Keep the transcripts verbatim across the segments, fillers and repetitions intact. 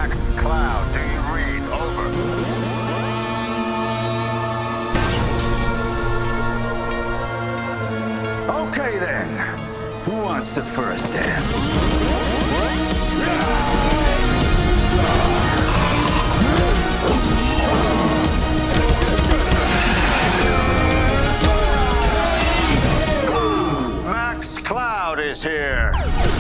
Max Cloud, do you read? Over. Okay then. Who wants the first dance? Max Cloud is here.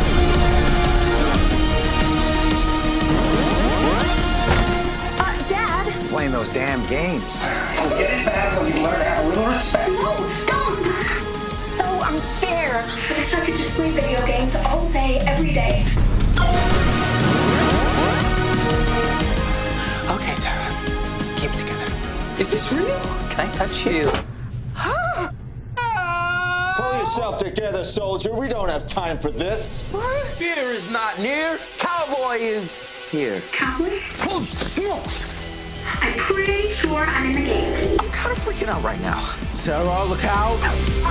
Playing those damn games. You'll get it back when you learn to have a little respect. No, don't! So unfair. I wish I could just play video games all day, every day. Okay, Sarah. Keep it together. Is this real? Can I touch you? Pull yourself together, soldier. We don't have time for this. What? Fear is not near. Cowboy is here. Cowboy? Holy smokes! I'm pretty sure I'm in the game. I'm kind of freaking out right now. Sarah, look out.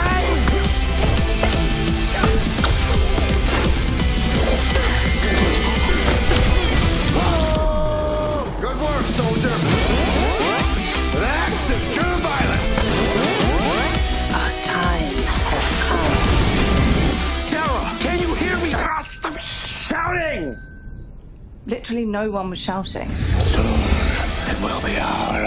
Good work, soldier. That's a pure violence. Our time has come. Sarah, can you hear me? Ah, stop shouting. Literally no one was shouting. It will be our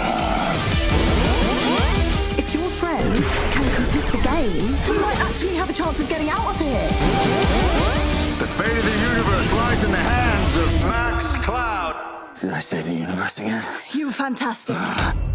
If your friend can complete the game, he might actually have a chance of getting out of here. The fate of the universe lies in the hands of Max Cloud. Did I say the universe again? You were fantastic.